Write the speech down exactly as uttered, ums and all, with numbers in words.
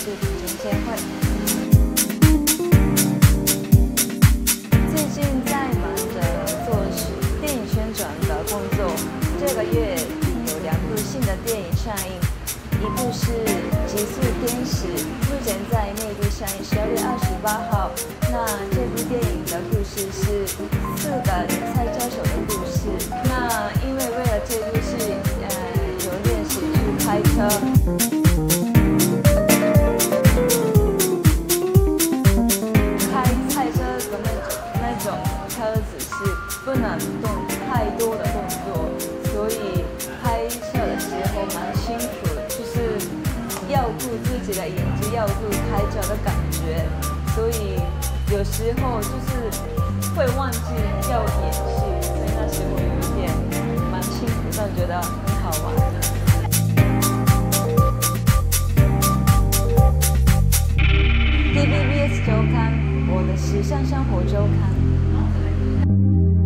是陈千惠。最近在忙着做电影宣传的工作，这个月有两部新的电影上映，一部是《极速天使》，目前在内地上映，十二月二十八号。那这部电影的故事是四个联赛交手的故事。那因为为了这部戏，呃，有练习去开车。开赛车的那种那种车子是不能动太多的动作，所以拍摄的时候蛮辛苦的，就是要顾自己的眼睛，要顾开车的感觉，所以有时候就是会忘记要演戏，所以那时候有一点蛮辛苦，但觉得很好玩的。D B B S 周刊，我的时尚生活周刊。